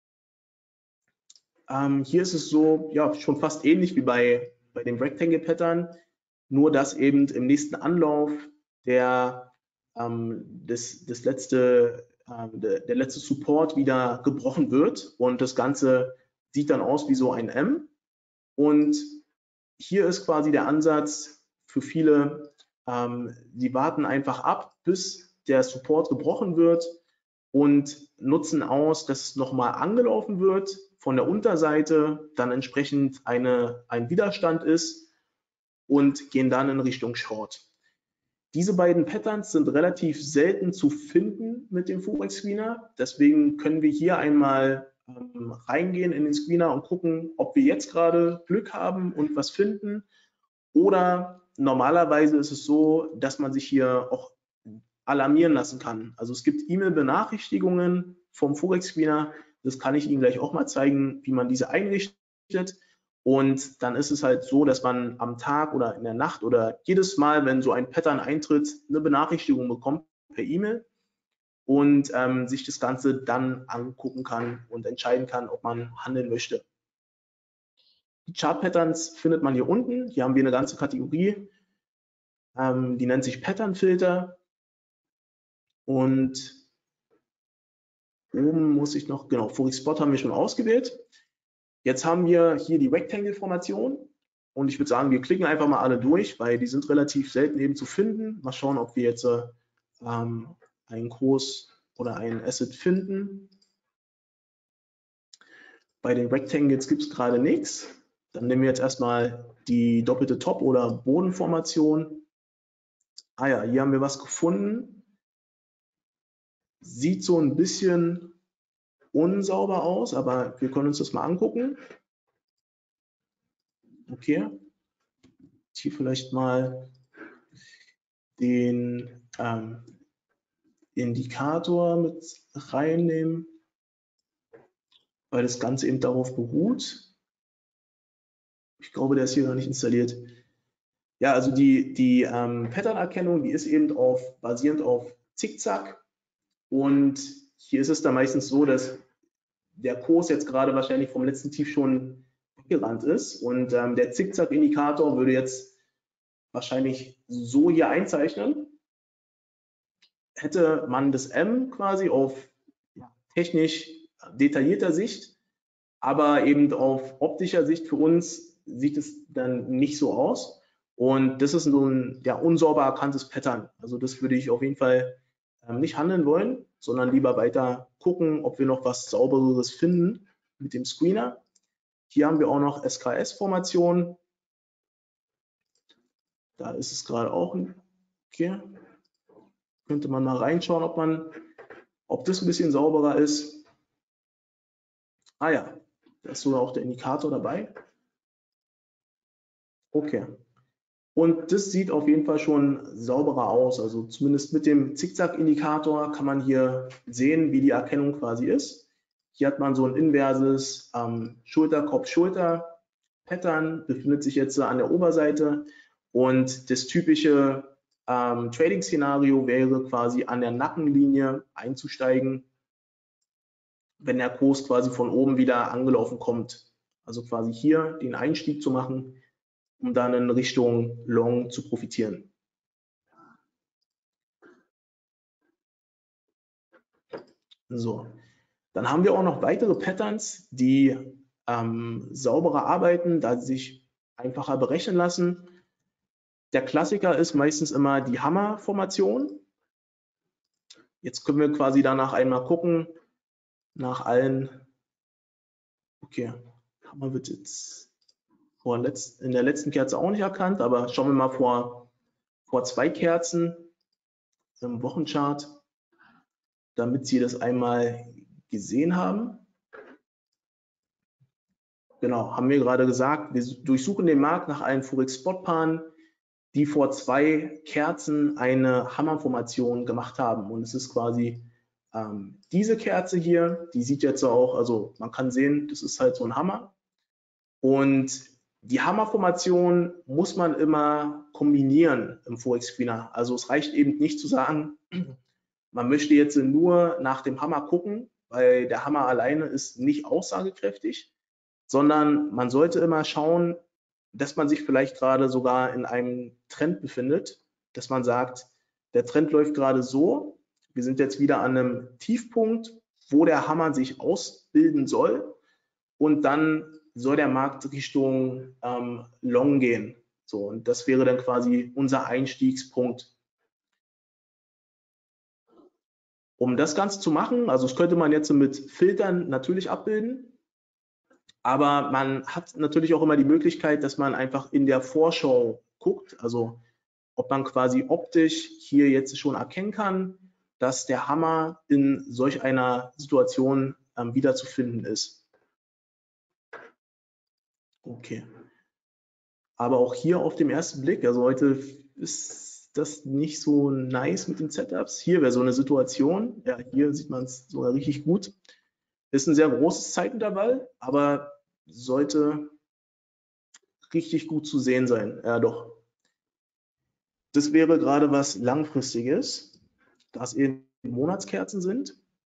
Ähm, hier ist es so, ja, schon fast ähnlich wie bei, bei dem Rectangle Pattern, nur dass eben im nächsten Anlauf der, ähm, das, das letzte, äh, der, der letzte Support wieder gebrochen wird und das Ganze sieht dann aus wie so ein M. Und hier ist quasi der Ansatz für viele, ähm, die warten einfach ab, bis der Support gebrochen wird und nutzen aus, dass es nochmal angelaufen wird, von der Unterseite dann entsprechend eine, ein Widerstand ist und gehen dann in Richtung Short. Diese beiden Patterns sind relativ selten zu finden mit dem Forex Screener, deswegen können wir hier einmal ähm, reingehen in den Screener und gucken, ob wir jetzt gerade Glück haben und was finden, oder normalerweise ist es so, dass man sich hier auch alarmieren lassen kann. Also es gibt E-Mail-Benachrichtigungen vom Forex Screener, das kann ich Ihnen gleich auch mal zeigen, wie man diese einrichtet. Und dann ist es halt so, dass man am Tag oder in der Nacht oder jedes Mal, wenn so ein Pattern eintritt, eine Benachrichtigung bekommt per E-Mail und ähm, sich das Ganze dann angucken kann und entscheiden kann, ob man handeln möchte. Die Chart Patterns findet man hier unten. Hier haben wir eine ganze Kategorie, ähm, die nennt sich Pattern Filter. Und oben muss ich noch, genau, Forex Spot haben wir schon ausgewählt. Jetzt haben wir hier die Rectangle-Formation und ich würde sagen, wir klicken einfach mal alle durch, weil die sind relativ selten eben zu finden. Mal schauen, ob wir jetzt ähm, einen Kurs oder einen Asset finden. Bei den Rectangles gibt es gerade nichts. Dann nehmen wir jetzt erstmal die doppelte Top- oder Bodenformation. Ah ja, hier haben wir was gefunden. Sieht so ein bisschen unsauber aus, aber wir können uns das mal angucken. Okay. Hier vielleicht mal den ähm, Indikator mit reinnehmen, weil das Ganze eben darauf beruht. Ich glaube, der ist hier noch nicht installiert. Ja, also die, die ähm, Pattern-Erkennung, die ist eben auf, basierend auf Zickzack. Und hier ist es dann meistens so, dass der Kurs jetzt gerade wahrscheinlich vom letzten Tief schon weggerannt ist. Und ähm, der Zickzack-Indikator würde jetzt wahrscheinlich so hier einzeichnen. Hätte man das M quasi auf technisch detaillierter Sicht, aber eben auf optischer Sicht für uns sieht es dann nicht so aus. Und das ist so ein ja, unsauber erkanntes Pattern. Also das würde ich auf jeden Fall ähm, nicht handeln wollen, sondern lieber weiter gucken, ob wir noch was Saubereres finden mit dem Screener. Hier haben wir auch noch S K S-Formation. Da ist es gerade auch ein, okay. Könnte man mal reinschauen, ob man, ob das ein bisschen sauberer ist. Ah ja, da ist sogar auch der Indikator dabei. Okay. Und das sieht auf jeden Fall schon sauberer aus. Also zumindest mit dem Zickzack-Indikator kann man hier sehen, wie die Erkennung quasi ist. Hier hat man so ein inverses ähm, Schulter-Kopf-Schulter-Pattern, befindet sich jetzt an der Oberseite. Und das typische ähm, Trading-Szenario wäre quasi an der Nackenlinie einzusteigen, wenn der Kurs quasi von oben wieder angelaufen kommt. Also quasi hier den Einstieg zu machen, um dann in Richtung Long zu profitieren. So, dann haben wir auch noch weitere Patterns, die ähm, sauberer arbeiten, da sie sich einfacher berechnen lassen. Der Klassiker ist meistens immer die Hammer-Formation. Jetzt können wir quasi danach einmal gucken, nach allen, okay, Hammer wird jetzt vor letzt, in der letzten Kerze auch nicht erkannt, aber schauen wir mal vor, vor zwei Kerzen im Wochenchart, damit Sie das einmal gesehen haben. Genau, haben wir gerade gesagt, wir durchsuchen den Markt nach allen Forex-Spot-Paaren, die vor zwei Kerzen eine Hammerformation gemacht haben. Und es ist quasi ähm, diese Kerze hier, die sieht jetzt auch, also man kann sehen, das ist halt so ein Hammer. Und die Hammerformation muss man immer kombinieren im Forex-Screener. Also es reicht eben nicht zu sagen, man möchte jetzt nur nach dem Hammer gucken, weil der Hammer alleine ist nicht aussagekräftig, sondern man sollte immer schauen, dass man sich vielleicht gerade sogar in einem Trend befindet, dass man sagt, der Trend läuft gerade so, wir sind jetzt wieder an einem Tiefpunkt, wo der Hammer sich ausbilden soll und dann soll der Markt Richtung ähm, Long gehen. So, und das wäre dann quasi unser Einstiegspunkt. Um das Ganze zu machen, also das könnte man jetzt mit Filtern natürlich abbilden, aber man hat natürlich auch immer die Möglichkeit, dass man einfach in der Vorschau guckt, also ob man quasi optisch hier jetzt schon erkennen kann, dass der Hammer in solch einer Situation ähm, wiederzufinden ist. Okay. Aber auch hier auf dem ersten Blick, also heute ist das nicht so nice mit den Setups. Hier wäre so eine Situation, ja, hier sieht man es sogar richtig gut. Ist ein sehr großes Zeitintervall, aber sollte richtig gut zu sehen sein. Ja, doch. Das wäre gerade was Langfristiges, da es eben Monatskerzen sind.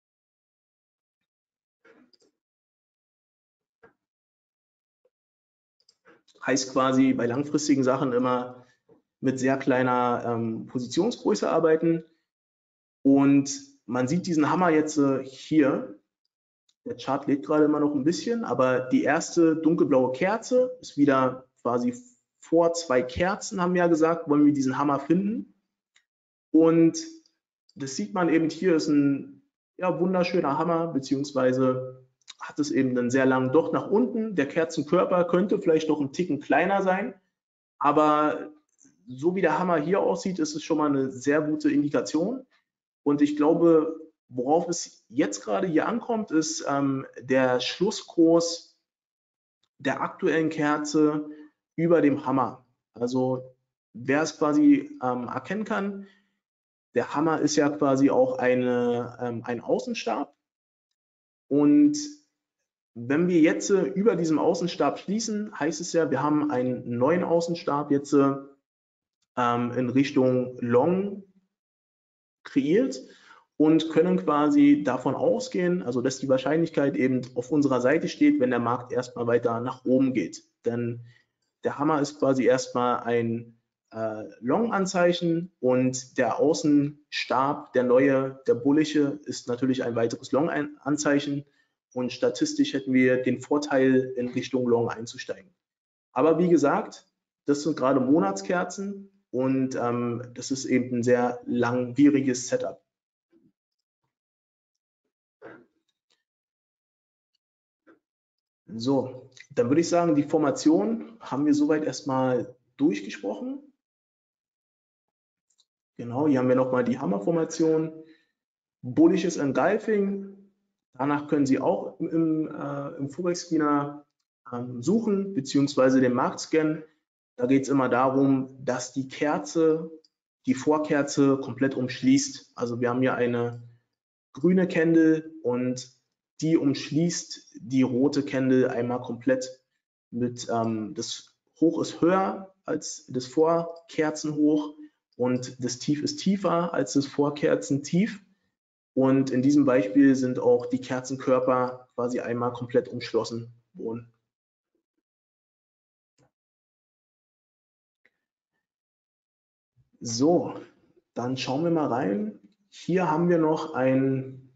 Heißt quasi bei langfristigen Sachen immer mit sehr kleiner ähm, Positionsgröße arbeiten. Und man sieht diesen Hammer jetzt äh, hier. Der Chart lädt gerade immer noch ein bisschen, aber die erste dunkelblaue Kerze ist wieder quasi vor zwei Kerzen, haben wir ja gesagt, wollen wir diesen Hammer finden. Und das sieht man eben hier, ist ein ja, wunderschöner Hammer, beziehungsweise hat es eben einen sehr langen Docht nach unten. Der Kerzenkörper könnte vielleicht noch ein Ticken kleiner sein, aber so wie der Hammer hier aussieht, ist es schon mal eine sehr gute Indikation. Und ich glaube, worauf es jetzt gerade hier ankommt, ist ähm, der Schlusskurs der aktuellen Kerze über dem Hammer. Also wer es quasi ähm, erkennen kann, der Hammer ist ja quasi auch eine, ähm, ein Außenstab. Und wenn wir jetzt äh, über diesem Außenstab schließen, heißt es ja, wir haben einen neuen Außenstab jetzt äh, ähm, in Richtung Long kreiert und können quasi davon ausgehen, also dass die Wahrscheinlichkeit eben auf unserer Seite steht, wenn der Markt erstmal weiter nach oben geht. Denn der Hammer ist quasi erstmal ein äh, Long-Anzeichen und der Außenstab, der neue, der bullische, ist natürlich ein weiteres Long-Anzeichen und statistisch hätten wir den Vorteil, in Richtung Long einzusteigen. Aber wie gesagt, das sind gerade Monatskerzen und ähm, das ist eben ein sehr langwieriges Setup. So, dann würde ich sagen, die Formation haben wir soweit erstmal durchgesprochen. Genau, hier haben wir nochmal die Hammerformation, bullisches Engulfing. Danach können Sie auch im, äh, im Forex-Screener ähm, suchen, beziehungsweise den Markt scannen. Da geht es immer darum, dass die Kerze, die Vorkerze komplett umschließt. Also wir haben hier eine grüne Candle und die umschließt die rote Candle einmal komplett mit, ähm, das Hoch ist höher als das Vorkerzenhoch und das Tief ist tiefer als das Vorkerzentief. Und in diesem Beispiel sind auch die Kerzenkörper quasi einmal komplett umschlossen worden. So, dann schauen wir mal rein. Hier haben wir noch ein,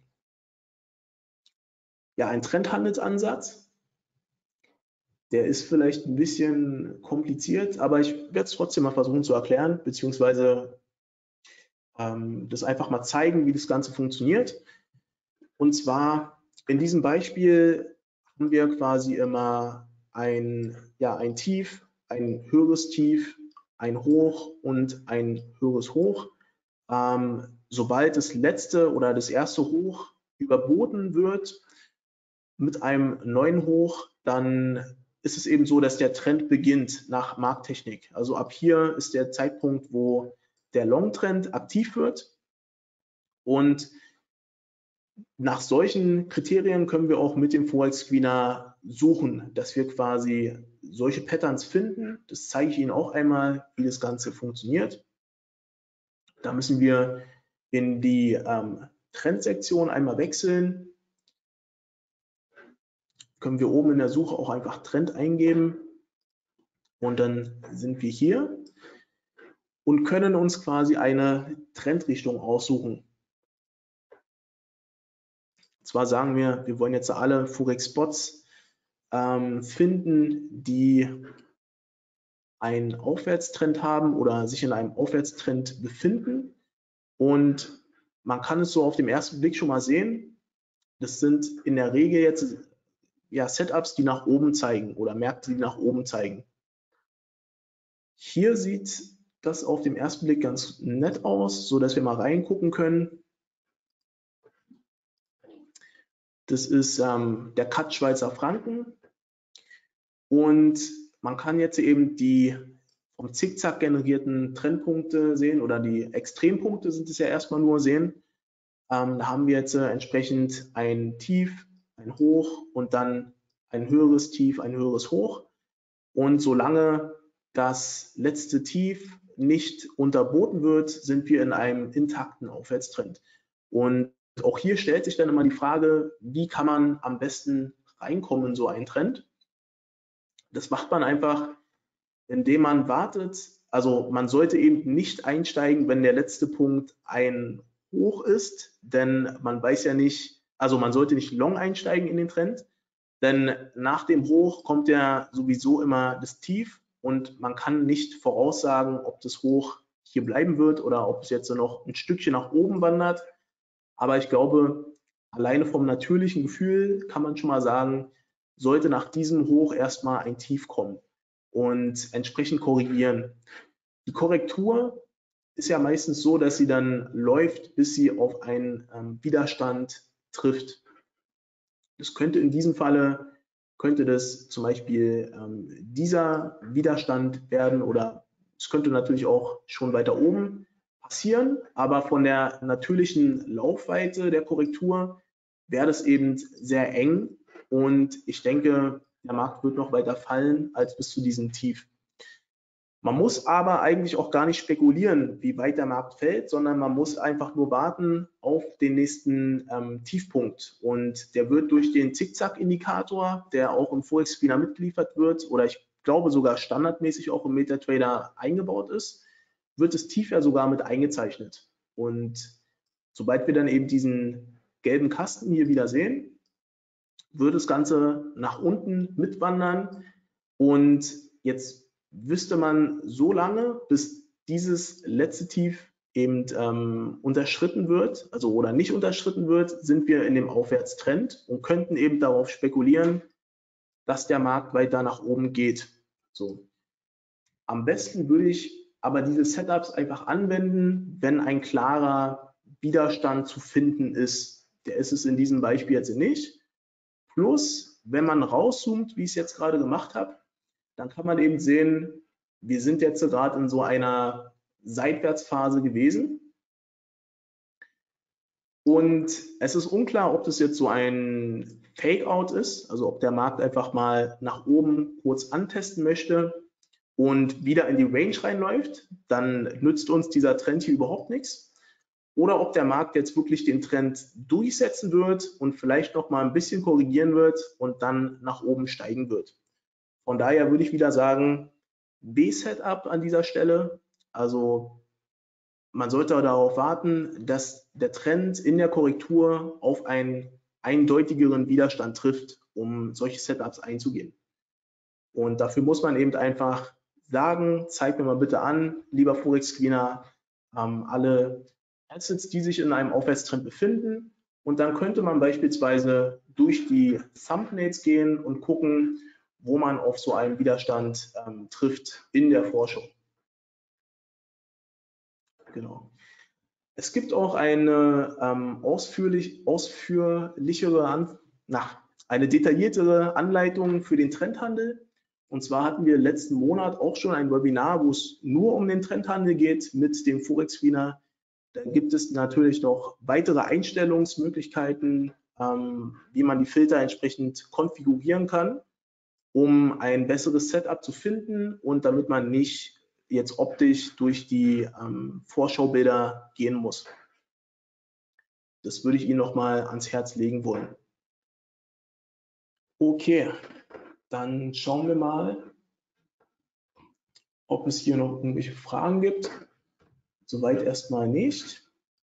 ja, einen Trendhandelsansatz. Der ist vielleicht ein bisschen kompliziert, aber ich werde es trotzdem mal versuchen zu erklären, beziehungsweise ähm, das einfach mal zeigen, wie das Ganze funktioniert. Und zwar in diesem Beispiel haben wir quasi immer ein, ja, ein Tief, ein höheres Tief, ein Hoch und ein höheres Hoch. Ähm, sobald das letzte oder das erste Hoch überboten wird mit einem neuen Hoch, dann ist es eben so, dass der Trend beginnt nach Markttechnik. Also ab hier ist der Zeitpunkt, wo der Long-Trend aktiv wird und nach solchen Kriterien können wir auch mit dem Forex Screener suchen, dass wir quasi solche Patterns finden. Das zeige ich Ihnen auch einmal, wie das Ganze funktioniert. Da müssen wir in die ähm, Trendsektion einmal wechseln. Können wir oben in der Suche auch einfach Trend eingeben und dann sind wir hier und können uns quasi eine Trendrichtung aussuchen. Und zwar sagen wir, wir wollen jetzt alle Forex-Spots ähm, finden, die einen Aufwärtstrend haben oder sich in einem Aufwärtstrend befinden. Und man kann es so auf den ersten Blick schon mal sehen. Das sind in der Regel jetzt ja, Setups, die nach oben zeigen oder Märkte, die nach oben zeigen. Hier sieht das auf den ersten Blick ganz nett aus, so dass wir mal reingucken können. Das ist ähm, der Cut Schweizer Franken und man kann jetzt eben die vom Zickzack generierten Trendpunkte sehen oder die Extrempunkte sind es ja erstmal nur sehen. Ähm, da haben wir jetzt äh, entsprechend ein Tief, ein Hoch und dann ein höheres Tief, ein höheres Hoch. Und solange das letzte Tief nicht unterboten wird, sind wir in einem intakten Aufwärtstrend. Und auch hier stellt sich dann immer die Frage, wie kann man am besten reinkommen in so einen Trend? Das macht man einfach, indem man wartet. Also man sollte eben nicht einsteigen, wenn der letzte Punkt ein Hoch ist, denn man weiß ja nicht, also man sollte nicht long einsteigen in den Trend, denn nach dem Hoch kommt ja sowieso immer das Tief und man kann nicht voraussagen, ob das Hoch hier bleiben wird oder ob es jetzt noch ein Stückchen nach oben wandert. Aber ich glaube, alleine vom natürlichen Gefühl kann man schon mal sagen, sollte nach diesem Hoch erstmal ein Tief kommen und entsprechend korrigieren. Die Korrektur ist ja meistens so, dass sie dann läuft, bis sie auf einen ähm, Widerstand trifft. Das könnte in diesem Falle, könnte das zum Beispiel ähm, dieser Widerstand werden oder es könnte natürlich auch schon weiter oben passieren, aber von der natürlichen Laufweite der Korrektur wäre das eben sehr eng und ich denke, der Markt wird noch weiter fallen als bis zu diesem Tief. Man muss aber eigentlich auch gar nicht spekulieren, wie weit der Markt fällt, sondern man muss einfach nur warten auf den nächsten ähm, Tiefpunkt. Und der wird durch den Zickzack-Indikator, der auch im Forex Screener mitgeliefert wird, oder ich glaube sogar standardmäßig auch im MetaTrader eingebaut ist, wird das Tief ja sogar mit eingezeichnet. Und sobald wir dann eben diesen gelben Kasten hier wieder sehen, wird das Ganze nach unten mitwandern. Und jetzt wüsste man so lange, bis dieses letzte Tief eben ähm, unterschritten wird, also oder nicht unterschritten wird, sind wir in dem Aufwärtstrend und könnten eben darauf spekulieren, dass der Markt weiter nach oben geht. So. Am besten würde ich aber diese Setups einfach anwenden, wenn ein klarer Widerstand zu finden ist. Der ist es in diesem Beispiel jetzt nicht. Plus, wenn man rauszoomt, wie ich es jetzt gerade gemacht habe, dann kann man eben sehen, wir sind jetzt gerade in so einer Seitwärtsphase gewesen. Und es ist unklar, ob das jetzt so ein Fake-out ist, also ob der Markt einfach mal nach oben kurz antesten möchte und wieder in die Range reinläuft, dann nützt uns dieser Trend hier überhaupt nichts. Oder ob der Markt jetzt wirklich den Trend durchsetzen wird und vielleicht noch mal ein bisschen korrigieren wird und dann nach oben steigen wird. Von daher würde ich wieder sagen, B-Setup an dieser Stelle. Also man sollte darauf warten, dass der Trend in der Korrektur auf einen eindeutigeren Widerstand trifft, um solche Setups einzugehen. Und dafür muss man eben einfach sagen, zeig mir mal bitte an, lieber Forex Screener, ähm, alle Assets, die sich in einem Aufwärtstrend befinden. Und dann könnte man beispielsweise durch die Thumbnails gehen und gucken, wo man auf so einen Widerstand ähm, trifft in der Forschung. Genau. Es gibt auch eine ähm, ausführlich, ausführlichere, An na, eine detailliertere Anleitung für den Trendhandel. Und zwar hatten wir letzten Monat auch schon ein Webinar, wo es nur um den Trendhandel geht mit dem Forex Screener. Dann gibt es natürlich noch weitere Einstellungsmöglichkeiten, ähm, wie man die Filter entsprechend konfigurieren kann, um ein besseres Setup zu finden und damit man nicht jetzt optisch durch die ähm, Vorschaubilder gehen muss. Das würde ich Ihnen noch mal ans Herz legen wollen. Okay, dann schauen wir mal, ob es hier noch irgendwelche Fragen gibt. Soweit erstmal nicht.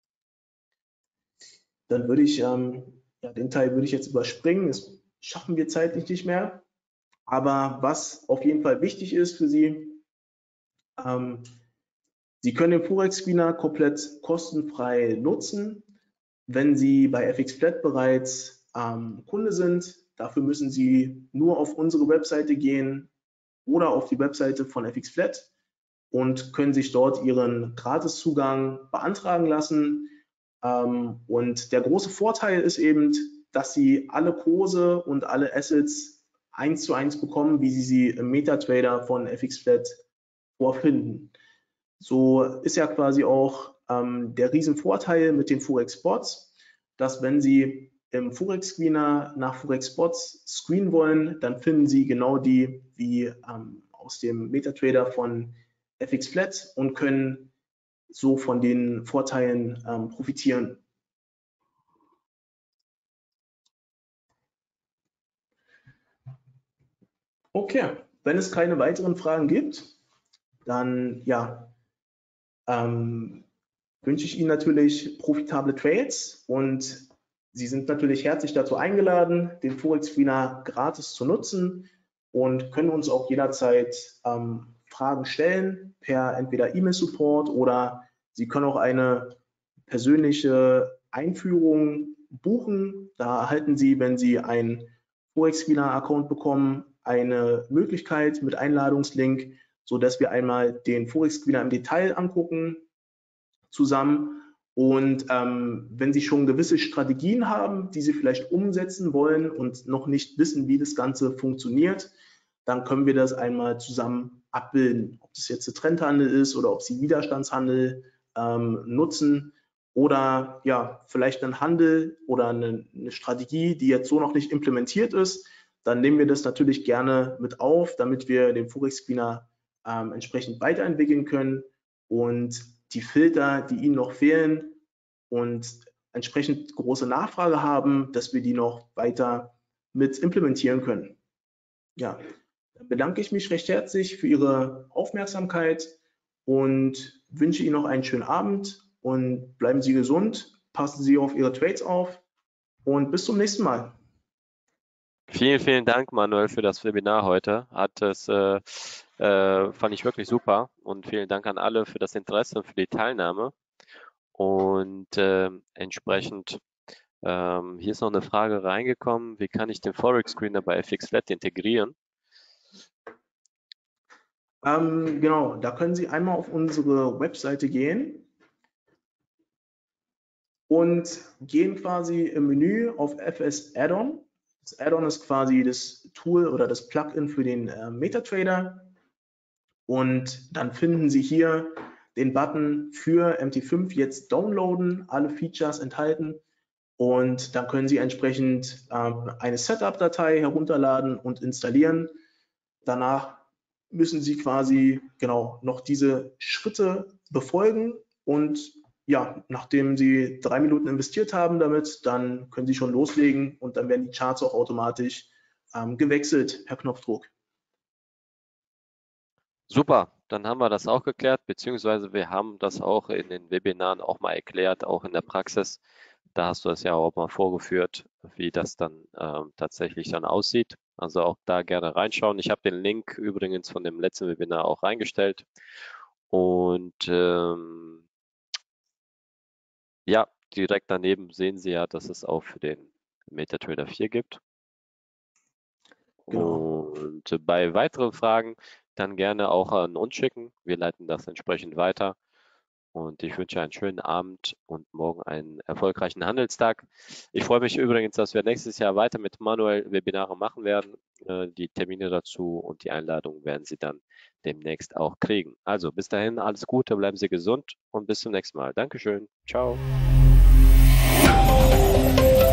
Dann würde ich, ähm, ja, den Teil würde ich jetzt überspringen. Das schaffen wir zeitlich nicht mehr. Aber was auf jeden Fall wichtig ist für Sie, ähm, Sie können den Forex Screener komplett kostenfrei nutzen, wenn Sie bei F X Flat bereits ähm, Kunde sind. Dafür müssen Sie nur auf unsere Webseite gehen oder auf die Webseite von F X Flat und können sich dort Ihren Gratiszugang beantragen lassen. Ähm, und der große Vorteil ist eben, dass Sie alle Kurse und alle Assets eins zu eins bekommen, wie Sie sie im MetaTrader von F X Flat vorfinden. So ist ja quasi auch ähm, der Riesenvorteil mit den Forex Bots, dass wenn Sie im Forex Screener nach Forex Bots screenen wollen, dann finden Sie genau die wie ähm, aus dem MetaTrader von F X Flat und können so von den Vorteilen ähm, profitieren. Okay, wenn es keine weiteren Fragen gibt, dann ja, ähm, wünsche ich Ihnen natürlich profitable Trades und Sie sind natürlich herzlich dazu eingeladen, den Forex Screener gratis zu nutzen und können uns auch jederzeit ähm, Fragen stellen per entweder E-Mail-Support oder Sie können auch eine persönliche Einführung buchen. Da erhalten Sie, wenn Sie einen Forex Screener Account bekommen, eine Möglichkeit mit Einladungslink, sodass wir einmal den Forex Screener im Detail angucken zusammen. Und ähm, wenn Sie schon gewisse Strategien haben, die Sie vielleicht umsetzen wollen und noch nicht wissen, wie das Ganze funktioniert, dann können wir das einmal zusammen abbilden. Ob das jetzt der Trendhandel ist oder ob Sie Widerstandshandel ähm, nutzen oder ja, vielleicht einen Handel oder eine, eine Strategie, die jetzt so noch nicht implementiert ist, dann nehmen wir das natürlich gerne mit auf, damit wir den Forex Screener ähm, entsprechend weiterentwickeln können und die Filter, die Ihnen noch fehlen und entsprechend große Nachfrage haben, dass wir die noch weiter mit implementieren können. Ja, dann bedanke ich mich recht herzlich für Ihre Aufmerksamkeit und wünsche Ihnen noch einen schönen Abend und bleiben Sie gesund, passen Sie auf Ihre Trades auf und bis zum nächsten Mal. Vielen, vielen Dank, Manuel, für das Webinar heute. Hat es, äh, äh, fand ich wirklich super und vielen Dank an alle für das Interesse und für die Teilnahme. Und äh, entsprechend, ähm, hier ist noch eine Frage reingekommen, wie kann ich den Forex Screener bei F X Flat integrieren? Ähm, genau, da können Sie einmal auf unsere Webseite gehen und gehen quasi im Menü auf F S Add-on. Das Add-on ist quasi das Tool oder das Plugin für den äh, MetaTrader. Und dann finden Sie hier den Button für M T fünf jetzt downloaden, alle Features enthalten. Und dann können Sie entsprechend ähm, eine Setup-Datei herunterladen und installieren. Danach müssen Sie quasi genau noch diese Schritte befolgen und ja, nachdem Sie drei Minuten investiert haben damit, dann können Sie schon loslegen und dann werden die Charts auch automatisch ähm, gewechselt per Knopfdruck. Super, dann haben wir das auch geklärt, beziehungsweise wir haben das auch in den Webinaren auch mal erklärt, auch in der Praxis. Da hast du es ja auch mal vorgeführt, wie das dann ähm, tatsächlich dann aussieht. Also auch da gerne reinschauen. Ich habe den Link übrigens von dem letzten Webinar auch reingestellt. Und ähm, ja, direkt daneben sehen Sie ja, dass es auch für den MetaTrader vier gibt. Genau. Und bei weiteren Fragen dann gerne auch an uns schicken. Wir leiten das entsprechend weiter. Und ich wünsche einen schönen Abend und morgen einen erfolgreichen Handelstag. Ich freue mich übrigens, dass wir nächstes Jahr weiter mit Manuel Webinare machen werden. Die Termine dazu und die Einladungen werden Sie dann demnächst auch kriegen. Also bis dahin alles Gute, bleiben Sie gesund und bis zum nächsten Mal. Dankeschön. Ciao.